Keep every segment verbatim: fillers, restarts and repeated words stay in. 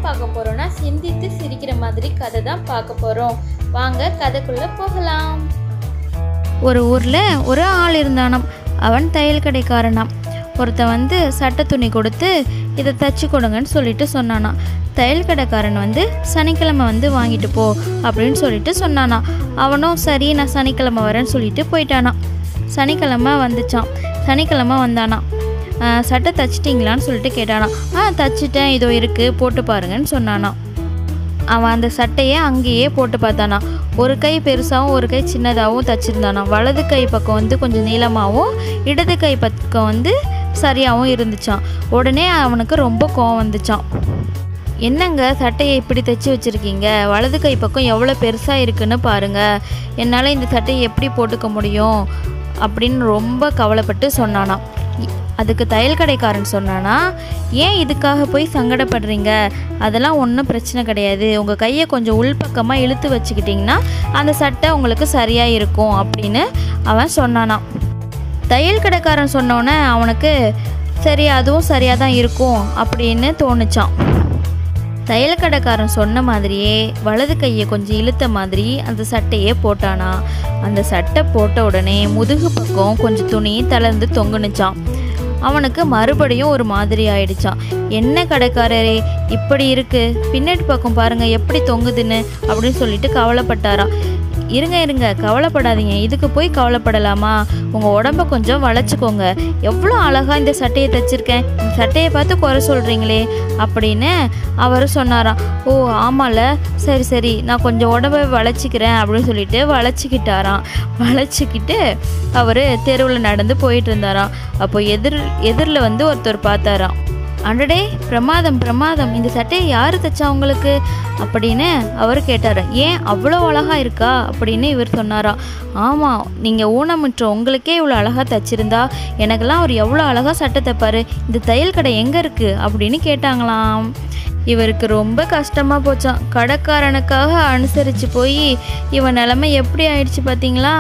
பார்க்க போகிறோன்னா சிந்தித்து சிரிக்கிற மாதிரி கதை தான் பார்க்க போகிறோம். வாங்க கதைக்குள்ளே போகலாம். ஒரு ஊரில் ஒரு ஆள் இருந்தானாம். அவன் தையல் கடைக்காரனாம். ஒருத்தன் வந்து சட்டை துணி கொடுத்து இதை தச்சு கொடுங்கன்னு சொல்லிட்டு சொன்னானா. தையல் கடைக்காரன் வந்து சனிக்கிழமை வந்து வாங்கிட்டு போ அப்படின்னு சொல்லிட்டு சொன்னானா. அவனும் சரி நான் சனிக்கிழமை வரேன்னு சொல்லிட்டு போயிட்டானா. சனிக்கிழமை வந்துச்சான். சனிக்கிழமை வந்தானா. சட்டை தச்சிட்டிங்களான்னு சொல்லிட்டு கேட்டானா. ஆ தச்சிட்டேன், இதோ இருக்குது போட்டு பாருங்கன்னு சொன்னானா. அவன் அந்த சட்டையை அங்கேயே போட்டு பார்த்தானா. ஒரு கை பெருசாகவும் ஒரு கை சின்னதாகவும் தச்சிருந்தானா. வலது கை பக்கம் வந்து கொஞ்சம் நீளமாகவும் இடது கை பக்கம் வந்து சரியாகவும் இருந்துச்சான். உடனே அவனுக்கு ரொம்ப கோவம் வந்துச்சான். என்னங்க சட்டையை இப்படி தைச்சி வச்சுருக்கீங்க, வலது கை பக்கம் எவ்வளோ பெருசாக இருக்குன்னு பாருங்கள், என்னால் இந்த சட்டையை எப்படி போட்டுக்க முடியும் அப்படின்னு ரொம்ப கவலைப்பட்டு சொன்னானா. அதுக்கு தையல் கடைக்காரன் சொன்னானா, ஏன் இதுக்காக போய் சங்கடப்படுறீங்க, அதெல்லாம் ஒன்றும் பிரச்சனை கிடையாது, உங்கள் கையை கொஞ்சம் உள்பக்கமாக இழுத்து வச்சுக்கிட்டிங்கன்னா அந்த சட்டை உங்களுக்கு சரியாக இருக்கும் அப்படின்னு அவன் சொன்னானா. தையல் கடைக்காரன் சொன்னோன்னே அவனுக்கு சரி அதுவும் சரியாக தான் இருக்கும் அப்படின்னு தோணுச்சான். தையல் கடைக்காரன் சொன்ன மாதிரியே வலது கையை கொஞ்சம் இழுத்த மாதிரி அந்த சட்டையே போட்டானா. அந்த சட்டை போட்ட உடனே முதுகு பக்கம் கொஞ்சம் துணி தளர்ந்து தொங்குனுச்சான். அவனுக்கு மறுபடியும் ஒரு மாதிரி ஆயிடுச்சான். என்ன கடைக்காரரே இப்படி இருக்கு, பின்னாடி பக்கம் பாருங்க எப்படி தொங்குதுன்னு அப்படின்னு சொல்லிட்டு கவலைப்பட்டாராம். இருங்க இருங்க கவலைப்படாதீங்க, இதுக்கு போய் கவலைப்படலாமா, உங்கள் உடம்ப கொஞ்சம் வளைச்சிக்கோங்க, எவ்வளோ அழகாக இந்த சட்டையை தைச்சிருக்கேன், இந்த சட்டையை பார்த்து குறை சொல்கிறீங்களே அப்படின்னு அவர் சொன்னாராம். ஓ ஆமாம்ல, சரி சரி நான் கொஞ்சம் உடம்பை வளைச்சிக்கிறேன் அப்படின்னு சொல்லிட்டு வளைச்சிக்கிட்டாராம். வளைச்சிக்கிட்டு அவர் தெருவில் நடந்து போயிட்டு இருந்தாராம். அப்போ எதிர் எதிரில் வந்து ஒருத்தர் பார்த்தாராம். அடடே பிரமாதம் பிரமாதம், இந்த சட்டையை யார் தைச்சா உங்களுக்கு அப்படின்னு அவர் கேட்டார். ஏன் அவ்வளோ அழகாக இருக்கா அப்படின்னு இவர் சொன்னாராம். ஆமாம், நீங்கள் ஊனமுற்ற உங்களுக்கே இவ்வளோ அழகாக தைச்சிருந்தா எனக்கெல்லாம் அவர் எவ்வளோ அழகாக சட்டை தைப்பார், இந்த தையல் கடை எங்கே இருக்குது அப்படின்னு கேட்டாங்களாம். இவருக்கு ரொம்ப கஷ்டமாக போச்சான். கடைக்காரனுக்காக அனுசரித்து போய் இவன் நிலைமை எப்படி ஆயிடுச்சு பார்த்தீங்களா.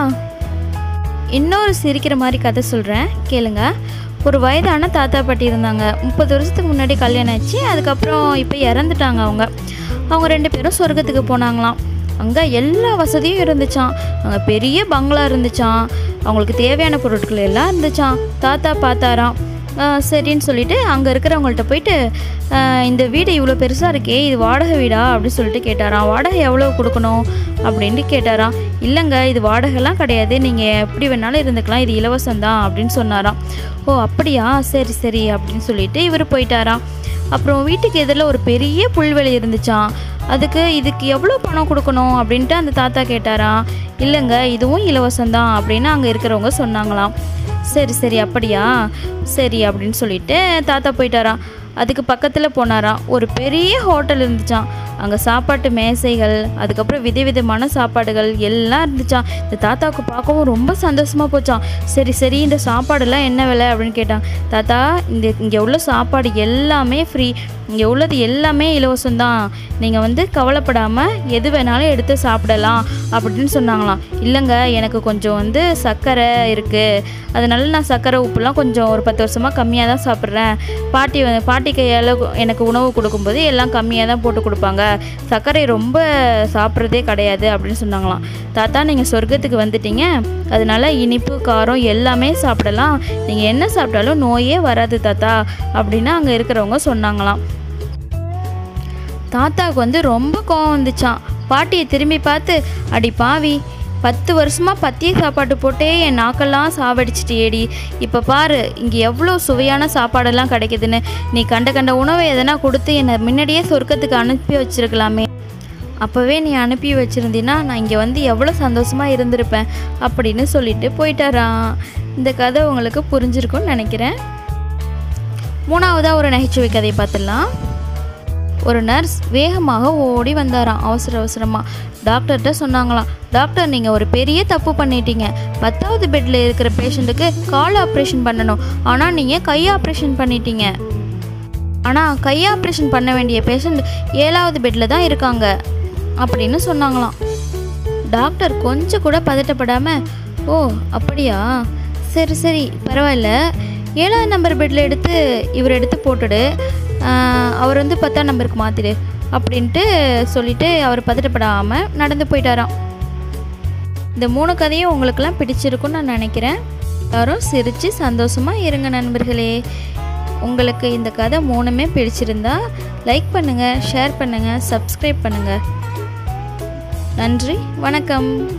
இன்னொரு சிரிக்கிற மாதிரி கதை சொல்கிறேன் கேளுங்க. ஒரு வயதான தாத்தா பாட்டி இருந்தாங்க. முப்பது வருஷத்துக்கு முன்னாடி கல்யாணம் ஆச்சு. அதுக்கப்புறம் இப்போ இறந்துட்டாங்க. அவங்க அவங்க ரெண்டு பேரும் சொர்க்கத்துக்கு போனாங்களாம். அங்கே எல்லா வசதியும் இருந்துச்சான். அங்கே பெரிய பங்களா இருந்துச்சான். அவங்களுக்கு தேவையான பொருட்கள் எல்லாம் இருந்துச்சான். தாத்தா பார்த்தாராம். சரின்னு சொல்லிட்டு அங்கே இருக்கிறவங்கள்ட்ட போயிட்டு இந்த வீடு இவ்வளோ பெருசாக இருக்கே, இது வாடகை வீடா அப்படின்னு சொல்லிட்டு கேட்டாராம். வாடகை எவ்வளோ கொடுக்கணும் அப்படின்ட்டு கேட்டாராம். இல்லைங்க இது வாடகைலாம் கிடையாது, நீங்கள் எப்படி வேணாலும் இருந்துக்கலாம், இது இலவசம்தான் அப்படின்னு சொன்னாராம். ஓ அப்படியா, சரி சரி அப்படின்னு சொல்லிட்டு இவர் போயிட்டாராம். அப்புறம் வீட்டுக்கு எதிரில் ஒரு பெரிய புல்வெளி இருந்துச்சான். அதுக்கு இதுக்கு எவ்வளோ பணம் கொடுக்கணும் அப்படின்ட்டு அந்த தாத்தா கேட்டாராம். இல்லைங்க இதுவும் இலவசம்தான் அப்படின்னு அங்கே இருக்கிறவங்க சொன்னாங்களாம். சரி சரி அப்படியா, சரி அப்படின்னு சொல்லிட்டு தாத்தா போயிட்டாராம். அதுக்கு பக்கத்தில் போனாராம். ஒரு பெரிய ஹோட்டல் இருந்துச்சான். அங்கே சாப்பாட்டு மேசைகள், அதுக்கப்புறம் விதவிதமான சாப்பாடுகள் எல்லாம் இருந்துச்சான். இந்த தாத்தாவுக்கு பார்க்கவும் ரொம்ப சந்தோஷமாக போச்சான். சரி சரி இந்த சாப்பாடெல்லாம் என்ன விலை அப்படின்னு கேட்டாங்க. தாத்தா இந்த இங்கே உள்ள சாப்பாடு எல்லாமே ஃப்ரீ, இங்கே உள்ளது எல்லாமே இலவசம்தான், நீங்கள் வந்து கவலைப்படாமல் எது வேணாலும் எடுத்து சாப்பிடலாம் அப்படின்னு சொன்னாங்களாம். இல்லைங்க எனக்கு கொஞ்சம் வந்து சர்க்கரை இருக்குது, அதனால நான் சர்க்கரை உப்புலாம் கொஞ்சம் ஒரு பத்து வருஷமாக கம்மியாக தான் சாப்பிட்றேன், பாட்டி பாட்டி கையால் எனக்கு உணவு கொடுக்கும்போது எல்லாம் கம்மியாக தான் போட்டு கொடுப்பாங்க, சர்க்கரை ரொம்ப சாப்பிட்றதே கிடையாது அப்படின்னு சொன்னாங்களாம். தாத்தா நீங்கள் சொர்க்கத்துக்கு வந்துட்டீங்க, அதனால இனிப்பு காரம் எல்லாமே சாப்பிடலாம், நீங்கள் என்ன சாப்பிட்டாலும் நோயே வராது தாத்தா அப்படின்னு அங்கே இருக்கிறவங்க சொன்னாங்களாம். தாத்தாவுக்கு வந்து ரொம்ப கோவம் வந்துச்சான். பாட்டியை திரும்பி பார்த்து, அடி பாவி, பத்து வருஷமாக பத்திய சாப்பாடு போட்டே என் நாக்கெல்லாம் சாவடிச்சிட்டேடி, இப்போ பாரு இங்கே எவ்வளோ சுவையான சாப்பாடெல்லாம் கிடைக்குதுன்னு, நீ கண்ட கண்ட உணவை எதனா கொடுத்து என்னை முன்னாடியே சொர்க்கத்துக்கு அனுப்பி வச்சிருக்கலாமே, அப்போவே நீ அனுப்பி வச்சுருந்தீன்னா நான் இங்கே வந்து எவ்வளோ சந்தோஷமாக இருந்திருப்பேன் அப்படின்னு சொல்லிட்டு போயிட்டாரான். இந்த கதை உங்களுக்கு புரிஞ்சிருக்கும்னு நினைக்கிறேன். மூணாவதாக ஒரு நகைச்சுவை கதையை பார்த்துடலாம். ஒரு நர்ஸ் வேகமாக ஓடி வந்தாராம். அவசர அவசரமாக டாக்டர்கிட்ட சொன்னாங்களாம். டாக்டர் நீங்கள் ஒரு பெரிய தப்பு பண்ணிட்டீங்க, பத்தாவது பெட்டில் இருக்கிற பேஷண்ட்டுக்கு கால் ஆப்ரேஷன் பண்ணணும், ஆனால் நீங்கள் கை ஆப்ரேஷன் பண்ணிட்டீங்க. ஆனால் கை ஆப்ரேஷன் பண்ண வேண்டிய பேஷண்ட் ஏழாவது பெட்டில் தான் இருக்காங்க அப்படின்னு சொன்னாங்களாம். டாக்டர் கொஞ்சம் கூட பதட்டப்படாமல், ஓ அப்படியா, சரி சரி பரவாயில்ல, ஏழாவது நம்பர் பெட்டில் எடுத்து இவர் எடுத்து போட்டுடு, அவர் வந்து பத்தாம் நம்பருக்கு மாற்றிடு அப்படின்ட்டு சொல்லிட்டு அவர் பதட்டப்படாமல் நடந்து போயிட்டாராம். இந்த மூணு கதையும் உங்களுக்கெல்லாம் பிடிச்சிருக்குன்னு நான் நினைக்கிறேன். எல்லாரும் சிரித்து சந்தோஷமாக இருங்க நண்பர்களே. உங்களுக்கு இந்த கதை மூணுமே பிடிச்சிருந்தா லைக் பண்ணுங்கள், ஷேர் பண்ணுங்கள், சப்ஸ்கிரைப் பண்ணுங்கள். நன்றி, வணக்கம்.